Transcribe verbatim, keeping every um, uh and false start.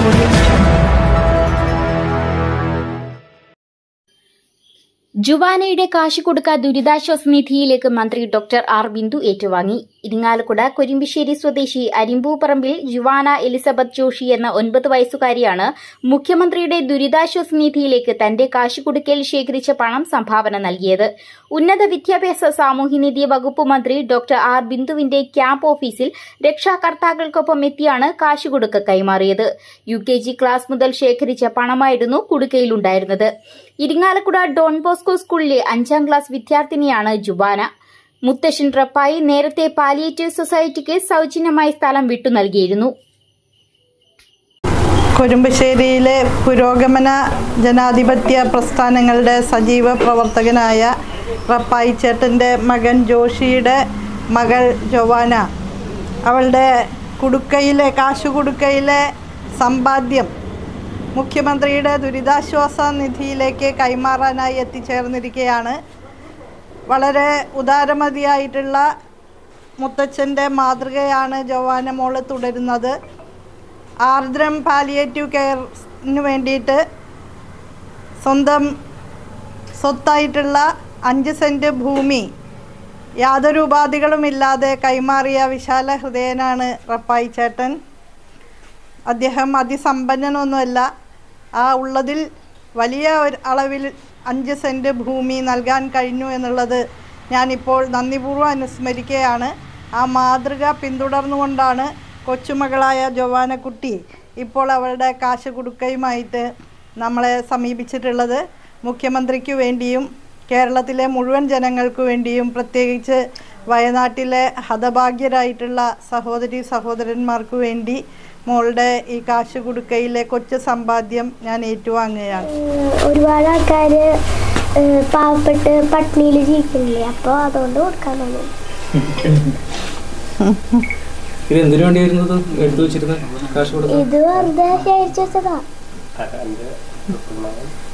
ജുവാനയുടെ കാശ് കൊടുക്ക ദുരിതാശ്വാസ നിധിയിലേക്ക് മന്ത്രി ഡോക്ടർ ആർ ബിന്ദു ഏറ്റുവാങ്ങി. ഇരിങ്ങാലക്കുട കൊരിമ്പിശ്ശേരി സ്വദേശി അരിമ്പൂപ്പറമ്പിൽ ജുവാന എലിസബത്ത് ജോഷി എന്ന ഒൻപത് വയസ്സുകാരിയാണ് മുഖ്യമന്ത്രിയുടെ ദുരിതാശ്വാസ നിധിയിലേക്ക് തന്റെ കാശ് കൊടുക്കൽ ശേഖരിച്ച പണം സംഭാവന നൽകിയത്. ഉന്നത വിദ്യാഭ്യാസ സാമൂഹ്യനീതി വകുപ്പ് മന്ത്രി ഡോക്ടർ ആർ ബിന്ദുവിന്റെ ക്യാമ്പ് ഓഫീസിൽ രക്ഷാകർത്താക്കൾക്കൊപ്പം എത്തിയാണ് കാശ് കൊടുക്ക കൈമാറിയത്. യു കെ ജി ക്ലാസ് മുതൽ ശേഖരിച്ച പണമായിരുന്നു കുടുക്കയിലുണ്ടായിരുന്നത്. ഇരിങ്ങാലക്കുട ഡോൺ ബോസ്കോ സ്കൂളിലെ അഞ്ചാം ക്ലാസ് വിദ്യാർത്ഥിനിയാണ് ജുവാന. മുത്തശ്ശൻ റപ്പായി നേരത്തെ പാലിയേറ്റീവ് സൊസൈറ്റിക്ക് സൌജന്യമായി സ്ഥലം വിട്ടു നൽകിയിരുന്നു. കൊരുമ്പശ്ശേരിയിലെ പുരോഗമന ജനാധിപത്യ പ്രസ്ഥാനങ്ങളുടെ സജീവ പ്രവർത്തകനായ റപ്പായി ചേട്ടൻ്റെ മകൻ ജോഷിയുടെ മകൾ ജോവാന അവളുടെ കുടുക്കയിലെ കാശുകുടുക്കയിലെ സമ്പാദ്യം മുഖ്യമന്ത്രിയുടെ ദുരിതാശ്വാസ നിധിയിലേക്ക് കൈമാറാനായി എത്തിച്ചേർന്നിരിക്കുകയാണ്. വളരെ ഉദാരമതിയായിട്ടുള്ള മുത്തച്ഛൻ്റെ മാതൃകയാണ് ജോവാന മോള് തുടരുന്നത്. ആർദ്രം പാലിയേറ്റീവ് കെയറിന് വേണ്ടിയിട്ട് സ്വന്തം സ്വത്തായിട്ടുള്ള അഞ്ച് സെൻറ്റ് ഭൂമി യാതൊരു ഉപാധികളുമില്ലാതെ കൈമാറിയ വിശാല ഹൃദയനാണ് റപ്പായി ചേട്ടൻ. അദ്ദേഹം അതിസമ്പന്നനൊന്നുമല്ല. ആ ഉള്ളതിൽ വലിയ ഒരു അളവിൽ അഞ്ച് സെൻറ്റ് ഭൂമി നൽകാൻ കഴിഞ്ഞു എന്നുള്ളത് ഞാനിപ്പോൾ നന്ദിപൂർവ്വം അനുസ്മരിക്കുകയാണ്. ആ മാതൃക പിന്തുടർന്നുകൊണ്ടാണ് കൊച്ചുമകളായ ജോവാനക്കുട്ടി ഇപ്പോൾ അവളുടെ കാശ് കുടുക്കയുമായിട്ട് നമ്മളെ സമീപിച്ചിട്ടുള്ളത്. മുഖ്യമന്ത്രിക്ക് വേണ്ടിയും കേരളത്തിലെ മുഴുവൻ ജനങ്ങൾക്ക് വേണ്ടിയും പ്രത്യേകിച്ച് വയനാട്ടിലെ ഹതഭാഗ്യരായിട്ടുള്ള സഹോദരി സഹോദരന്മാർക്ക് വേണ്ടി മോളുടെ ഈ കാശ് കുടുക്കയിലെ കൊച്ചു സമ്പാദ്യം ഞാൻ ഏറ്റുവാങ്ങുകയാണ്. ഒരുപാട് ആൾക്കാർ പാവപ്പെട്ട് പട്ടിണിയിൽ ജീവിക്കുന്നില്ലേ, അപ്പോൾ അതുകൊണ്ട് കൊടുക്കാൻ തോന്നുന്നു. ഇത് വെറുതെ ശേഖരിച്ചു വെച്ചതാ.